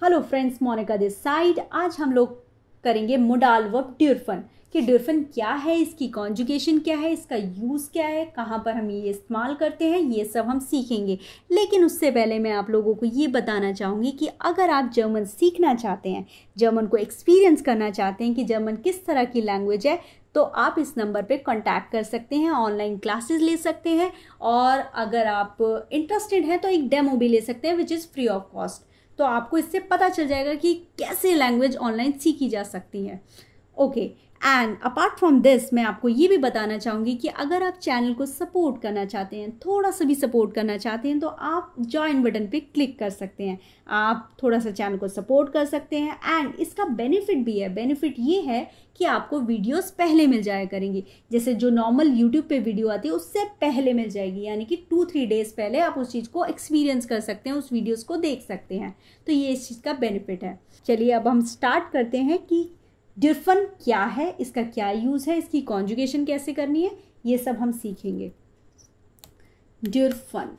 Hello friends, Monica this side. आज हम लोग करेंगे मोडाल वर्ब ड्यूर्फन कि ड्यूर्फन क्या है, इसकी कॉन्जुगेशन क्या है, इसका यूज़ क्या है, कहाँ पर हम ये इस्तेमाल करते हैं, ये सब हम सीखेंगे। लेकिन उससे पहले मैं आप लोगों को ये बताना चाहूँगी कि अगर आप जर्मन सीखना चाहते हैं, जर्मन को एक्सपीरियंस करना चाहते हैं कि जर्मन किस तरह की लैंग्वेज है, तो आप इस नंबर पे कांटेक्ट कर सकते हैं, ऑनलाइन क्लासेस ले सकते हैं और अगर आप इंटरेस्टेड हैं तो एक डेमो भी ले सकते हैं which is free of cost. तो आपको इससे पता चल जाएगा कि कैसे लैंग्वेज ऑनलाइन सीखी जा सकती है। Okay, and apart from this मैं आपको ये भी बताना चाहूँगी कि अगर आप चैनल को सपोर्ट करना चाहते हैं, थोड़ा सा भी सपोर्ट करना चाहते हैं, तो आप ज्वाइन बटन पे क्लिक कर सकते हैं। आप थोड़ा सा चैनल को सपोर्ट कर सकते हैं एंड इसका बेनिफिट भी है। बेनिफिट ये है कि आपको वीडियोस पहले मिल जाया करेंगी, जैसे जो नॉर्मल यूट्यूब पे वीडियो आती है उससे पहले मिल जाएगी, यानी कि 2-3 डेज पहले आप उस चीज़ को एक्सपीरियंस कर सकते हैं, उस वीडियोस को देख सकते हैं। तो ये इस चीज़ का बेनिफिट है। चलिए अब हम स्टार्ट करते हैं कि ड्यूर्फन क्या है, इसका क्या यूज़ है, इसकी कॉन्जुगेशन कैसे करनी है, ये सब हम सीखेंगे। ड्यूर्फन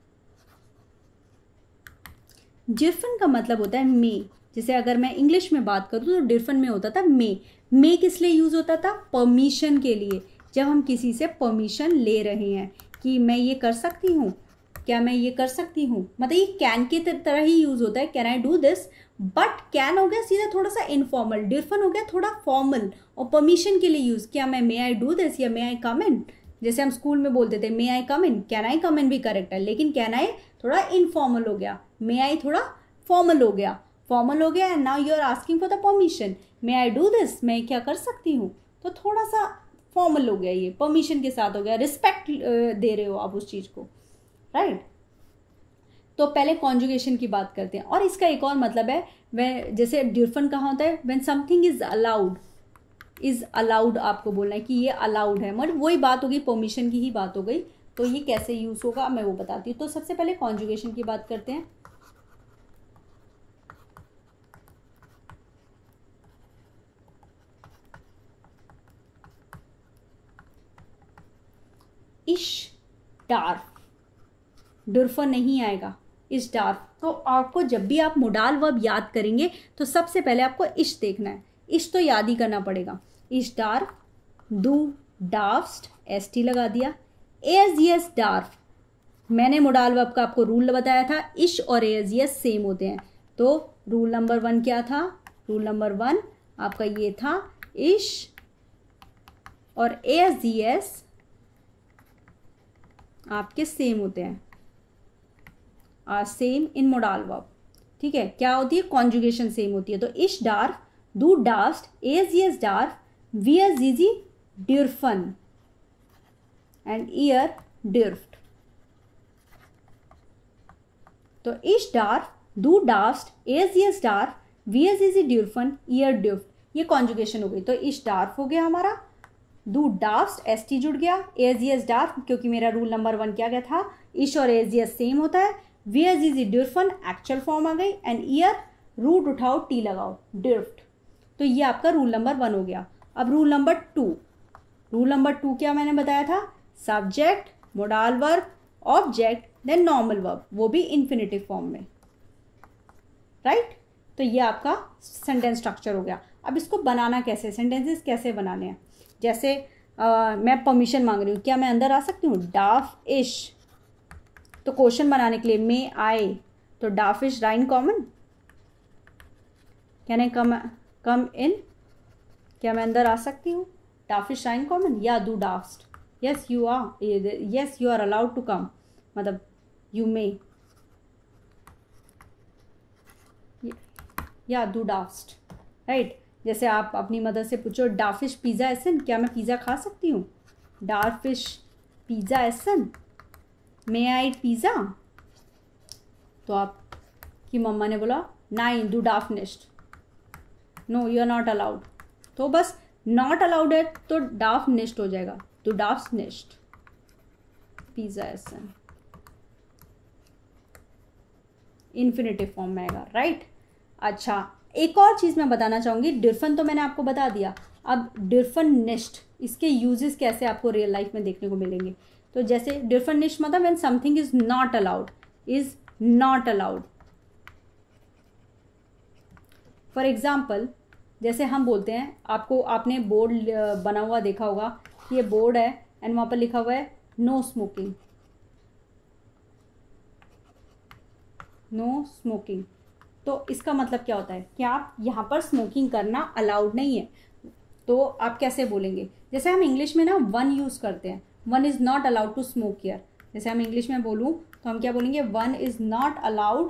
का मतलब होता है मे। जैसे अगर मैं इंग्लिश में बात करूँ तो ड्यूर्फन में होता था मे किस लिए यूज़ होता था? परमिशन के लिए। जब हम किसी से परमिशन ले रहे हैं कि मैं ये कर सकती हूँ, क्या मैं ये कर सकती हूँ, मतलब ये कैन के तरह ही यूज़ होता है, can I do this. But can हो गया सीधा थोड़ा सा इनफॉर्मल, ड्यूर्फन हो गया थोड़ा फॉर्मल और परमिशन के लिए यूज़। क्या मैं मे आई डू दिस या मे आई कम इन, जैसे हम स्कूल में बोलते थे मे आई कम इन, कैन आई कम इन भी करेक्ट है, लेकिन कैन आई थोड़ा इनफॉर्मल हो गया, मे आई थोड़ा फॉर्मल हो गया and now you are asking for the permission, may I do this, मैं क्या कर सकती हूँ, तो थोड़ा सा फॉर्मल हो गया, ये परमिशन के साथ हो गया, रिस्पेक्ट दे रहे हो आप उस चीज़ को, राइट। तो पहले कॉन्जुगेशन की बात करते हैं और इसका एक और मतलब है, वह जैसे ड्यूर्फन कहाँ होता है, व्हेन समथिंग इज अलाउड आपको बोलना है कि ये अलाउड है, मतलब वही बात हो गई, परमिशन की ही बात हो गई। तो ये कैसे यूज़ होगा मैं वो बताती हूँ। तो सबसे पहले कॉन्जुगेशन की बात करते हैं। इश डार्फ, ड्यूर्फन नहीं आएगा, इश डार्फ। तो आपको जब भी आप मोडाल वर्ब याद करेंगे तो सबसे पहले आपको इश देखना है, इश तो याद ही करना पड़ेगा। इश डार्फ, डू डार्फ्स्ट, एस टी लगा दिया। एज यस डार्फ, मैंने मोडाल वर्ब का आपको रूल बताया था, इश और एज यस सेम होते हैं। तो रूल नंबर 1 क्या था? रूल नंबर 1 आपका ये था, इश और एज यस आपके सेम होते हैं, are same in modal verb. ठीक है, क्या होती है? कॉन्जुगेशन सेम होती है। तो इश डार्फ, डू डार्फ्स्ट, एज यस डार्फ, वियर जीजी ड्यूर्फन एंड ईयर ड्यूर्फ्ट। तो इश डार्फ, डू डार्फ्स्ट, एज यस डार्फ, वियर जीजी ड्यूर्फन, ईयर ड्यूर्फ्ट, ये कॉन्जुगेशन हो गई। तो इश डार्फ हो गया हमारा, डू डार्फ्स्ट एस टी जुड़ गया, एज यस डार्फ क्योंकि मेरा रूल नंबर 1 क्या था, इश और एज यस सेम होता है, वियर जीजी ड्यूर्फन एक्चुअल फॉर्म आ गई एंड ईयर रूट उठाओ टी लगाओ, ड्यूर्फ्ट। तो ये आपका रूल नंबर 1 हो गया। अब रूल नंबर 2, रूल नंबर 2 क्या मैंने बताया था? Subject, modal verb, object, then normal verb, वो भी इन्फिनिटिव फॉर्म में, राइट। तो ये आपका सेंटेंस स्ट्रक्चर हो गया। अब इसको बनाना कैसे, सेंटेंसेस कैसे बनाने हैं? जैसे मैं परमिशन मांग रही हूँ, क्या मैं अंदर आ सकती हूँ? डाफ इश, तो क्वेश्चन बनाने के लिए मे आई, तो डाफ इश राइन कॉमन, कैन आई कम इन, क्या मैं अंदर आ सकती हूँ? डाफ इश राइन कॉमन या डू डाफ्स्ट, yes you are allowed to come, मतलब यू मे, या डू डाफ्स्ट, राइट। जैसे आप अपनी मदर से पूछो डाफिश पिज़्ज़ा एसन, क्या मैं पिज़्ज़ा खा सकती हूँ? डार्फिश पिज़्ज़ा एसन, मे आई ईट पिज़्ज़ा, तो आपकी मम्मा ने बोला नाइन डू डाफ निस्ट, no you are not allowed, तो बस नॉट अलाउड है तो डाफ निस्ट हो जाएगा, डू डाफ निस्ट पिज़्ज़ा एसन, इन्फिनिटिव फॉर्म में आएगा, राइट। अच्छा, एक और चीज़ मैं बताना चाहूँगी, ड्यूर्फन तो मैंने आपको बता दिया, अब ड्यूर्फन निस्ट, इसके यूजेस कैसे आपको रियल लाइफ में देखने को मिलेंगे। तो जैसे ड्यूर्फन निस्ट मतलब when something is not allowed, for example जैसे हम बोलते हैं, आपने बोर्ड बना हुआ देखा होगा, ये बोर्ड है एंड वहाँ पर लिखा हुआ है नो स्मोकिंग, नो स्मोकिंग। तो इसका मतलब क्या होता है कि आप यहाँ पर स्मोकिंग करना अलाउड नहीं है। तो आप कैसे बोलेंगे, जैसे हम इंग्लिश में ना वन यूज़ करते हैं, one is not allowed to smoke here. जैसे हम इंग्लिश में बोलूँ तो हम क्या बोलेंगे, one is not allowed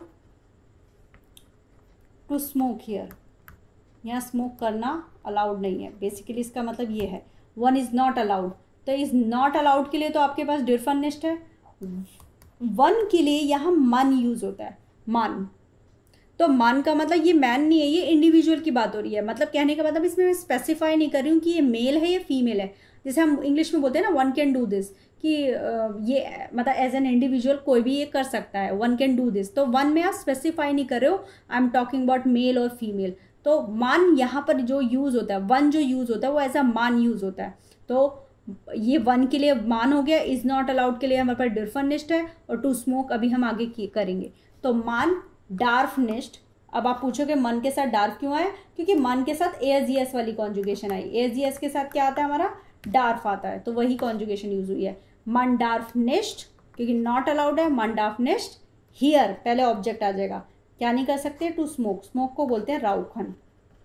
to smoke here. यहाँ स्मोक करना अलाउड नहीं है, बेसिकली इसका मतलब ये है, वन इज़ नॉट अलाउड। तो इज़ नॉट अलाउड के लिए तो आपके पास डिफरेंट निष्ठ है, वन के लिए यहाँ मन यूज़ होता है, मन। तो मन का मतलब ये मैन नहीं है, ये इंडिविजुअल की बात हो रही है। मतलब कहने का मतलब इसमें मैं स्पेसिफाई नहीं कर रही हूँ कि ये मेल है या फीमेल है। जैसे हम इंग्लिश में बोलते हैं ना वन कैन डू दिस, कि ये मतलब एज एन इंडिविजुअल कोई भी ये कर सकता है, वन कैन डू दिस। तो वन में आप स्पेसिफाई नहीं कर रहे हो, I am talking about male और फीमेल। तो मान यहाँ पर जो यूज़ होता है, वन जो यूज़ होता है वो एज अ मान यूज़ होता है। तो ये वन के लिए मान हो गया, इज़ नॉट अलाउड के लिए हमारे पास डिफरेंट है, और टू स्मोक अभी हम आगे करेंगे। तो मान डार्फनिस्ट। अब आप पूछोगे मन के साथ डार्फ क्यों आया, क्योंकि मन के साथ एस वाली कॉन्जुगेशन आई। एस के साथ क्या आता है हमारा, डार्फ आता है, तो वही कॉन्जुगेशन यूज हुई है। मन डार्फनिस्ट क्योंकि नॉट अलाउड है, मन डार्फनिस्ट हियर पहले ऑब्जेक्ट आ जाएगा, क्या नहीं कर सकते, टू स्मोक, स्मोक को बोलते हैं राउखन।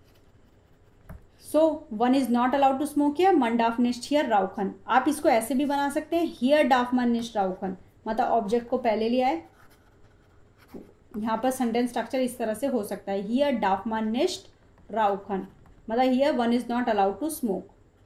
So one is not allowed to smoke here, मन डार्फनिस्ट हियर राउखन। आप इसको ऐसे भी बना सकते हैं, हियर डार्फमनिस्ट राउखन, मतलब ऑब्जेक्ट को पहले लिया है। यहाँ पर सेंटेंस स्ट्रक्चर इस तरह से हो सकता है, हियर डार्फमनिस्ट राउखन, मतलब here one is not allowed to smoke.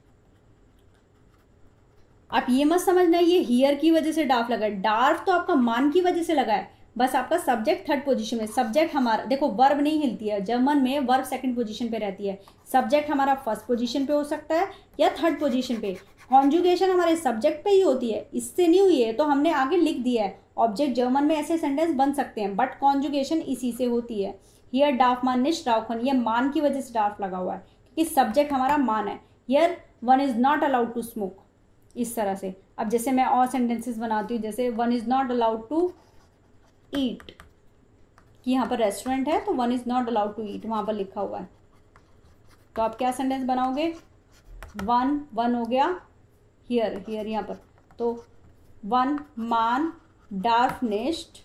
आप ये मत समझना ये हियर की वजह से डार्फ लगा है, डार्फ तो आपका मान की वजह से लगा है, बस आपका सब्जेक्ट थर्ड पोजीशन में। सब्जेक्ट हमारा देखो वर्ब नहीं हिलती है, जर्मन में वर्ब सेकंड पोजीशन पे रहती है, सब्जेक्ट हमारा फर्स्ट पोजीशन पे हो सकता है या थर्ड पोजीशन पे। कॉन्जुगेशन हमारे सब्जेक्ट पे ही होती है, इससे नहीं हुई है तो हमने आगे लिख दिया है। ऑब्जेक्ट जर्मन में ऐसे सेंटेंस बन सकते हैं, बट कॉन्जुगेशन इसी से होती है। हियर डार्फमनिस्ट राउखन, ये मान की वजह से डार्फ लगा हुआ है क्योंकि सब्जेक्ट हमारा मान है। Here one is not allowed to smoke, इस तरह से। अब जैसे मैं और सेंटेंसेस बनाती हूँ, जैसे one is not allowed to eat, कि यहाँ पर रेस्टोरेंट है तो one is not allowed to eat वहाँ पर लिखा हुआ है। तो आप क्या सेंटेंस बनाओगे, वन वन हो गया, हियर हियर यहाँ पर, तो वन मान डार्फनिस्ट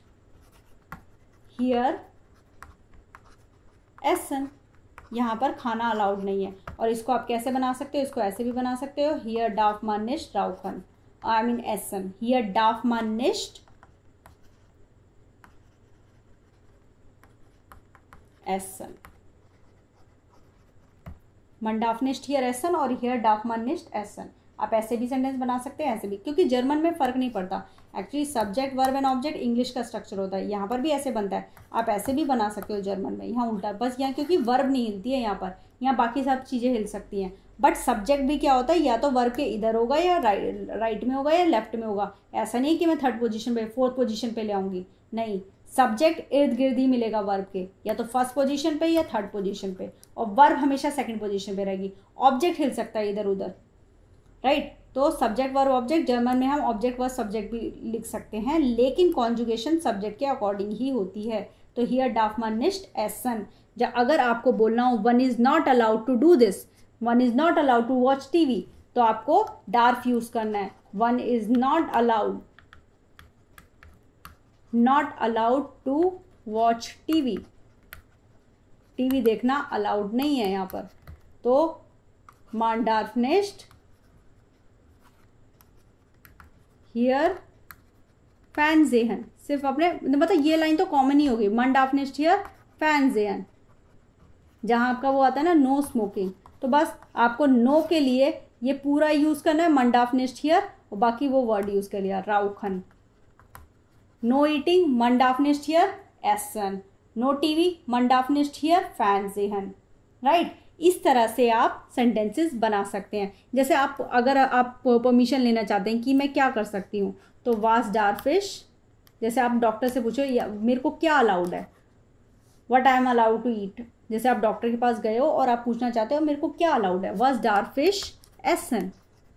हियर एसन, यहाँ पर खाना अलाउड नहीं है। और इसको आप कैसे बना सकते हो, इसको ऐसे भी बना सकते हो, हियर डार्फमनिस्ट राउखन, आई मीन एसन, हियर डार्फमनिस्ट एसन, मन डार्फनिस्ट हियर एसन और हियर डार्फमनिस्ट एसन। आप ऐसे भी सेंटेंस बना सकते हैं, ऐसे भी, क्योंकि जर्मन में फ़र्क नहीं पड़ता। Actually subject verb and object English का स्ट्रक्चर होता है, यहाँ पर भी ऐसे बनता है, आप ऐसे भी बना सकते हो जर्मन में। यहाँ उल्टा, बस यहाँ क्योंकि वर्ब नहीं हिलती है यहाँ पर, यहाँ बाकी सब चीज़ें हिल सकती हैं, बट सब्जेक्ट भी क्या होता है, या तो वर्ब के इधर होगा या राइट में होगा या लेफ्ट में होगा। ऐसा नहीं कि मैं थर्ड पोजीशन पे फोर्थ पोजीशन पे ले आऊँगी, नहीं, सब्जेक्ट इर्द गिर्द ही मिलेगा वर्ब के, या तो फर्स्ट पोजीशन पे या थर्ड पोजीशन पे, और वर्ब हमेशा सेकंड पोजीशन पे रहेगी। ऑब्जेक्ट हिल सकता है इधर उधर, राइट। तो सब्जेक्ट वर्ब ऑब्जेक्ट, जर्मन में हम ऑब्जेक्ट वर्ब सब्जेक्ट भी लिख सकते हैं, लेकिन कॉन्जुगेशन सब्जेक्ट के अकॉर्डिंग ही होती है। तो हियर डार्फमनिस्ट एसन, जब अगर आपको बोलना हो one is not allowed to do this, one is not allowed to watch TV, तो आपको डार्फ यूज करना है, one is not allowed, not allowed to watch TV, TV देखना अलाउड नहीं है यहाँ पर। तो मान डार्फनिस्ट हियर फैनजेहन, सिर्फ अपने मतलब ये लाइन तो कॉमन ही होगी, मन डार्फनिस्ट हियर फैनजेहन, जहाँ आपका वो आता है ना नो स्मोकिंग, तो बस आपको नो के लिए ये पूरा यूज करना है, मन डार्फनिस्ट हियर, और बाकी वो वर्ड यूज कर लिया, राउखन। नो ईटिंग, मन डार्फनिस्ट हियर एसन, नो टीवी, मन डार्फनिस्ट हियर फैनजेहन, राइट। इस तरह से आप सेंटेंसेस बना सकते हैं। जैसे आप अगर आप परमिशन लेना चाहते हैं कि मैं क्या कर सकती हूँ, तो वास डार्फिश, जैसे आप डॉक्टर से पूछो मेरे को क्या अलाउड है, what I am allowed to eat. जैसे आप डॉक्टर के पास गए हो और आप पूछना चाहते हो मेरे को क्या अलाउड है, वास डार्फिश एसन,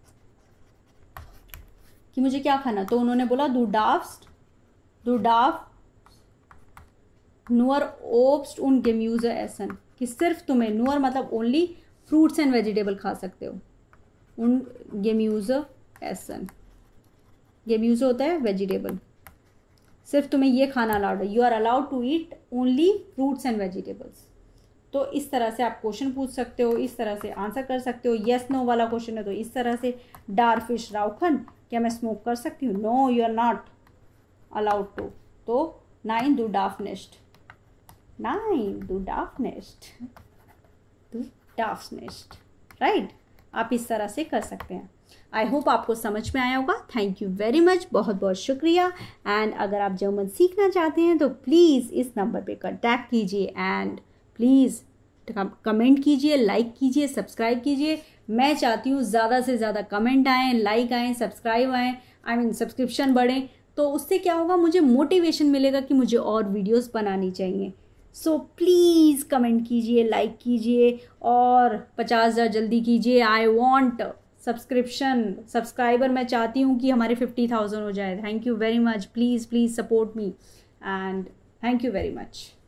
कि मुझे क्या खाना, तो उन्होंने बोला दू डार्फ nur Obst und Gemüse essen, कि सिर्फ तुम्हें, nur मतलब ओनली फ्रूट्स एंड वेजिटेबल खा सकते हो, und Gemüse essen, Gemüse होता है वेजिटेबल, सिर्फ तुम्हें ये खाना अलाउड है, you are allowed to eat only fruits and vegetables. तो इस तरह से आप क्वेश्चन पूछ सकते हो, इस तरह से आंसर कर सकते हो। येस नो वाला क्वेश्चन है तो इस तरह से, डार फिश राउखन, क्या मैं स्मोक कर सकती हूँ? No, you are not allowed to. तो 9 du darfst nicht, 9 du darfst nicht, du darfst nicht, right? आप इस तरह से कर सकते हैं। आई होप आपको समझ में आया होगा। थैंक यू वेरी मच, बहुत बहुत शुक्रिया। एंड अगर आप जर्मन सीखना चाहते हैं तो प्लीज़ इस नंबर पे कांटेक्ट कीजिए एंड प्लीज़ कमेंट कीजिए, लाइक कीजिए, सब्सक्राइब कीजिए। मैं चाहती हूँ ज़्यादा से ज़्यादा कमेंट आएँ, लाइक आएँ, सब्सक्राइब आएँ, आई मीन सब्सक्रिप्शन बढ़ें, तो उससे क्या होगा, मुझे मोटिवेशन मिलेगा कि मुझे और वीडियोस बनानी चाहिए। सो प्लीज़ कमेंट कीजिए, लाइक कीजिए और 50,000 जल्दी कीजिए। आई वॉन्ट सब्सक्राइबर मैं चाहती हूँ कि हमारे 50,000 हो जाए। Thank you very much, please please support me and thank you very much.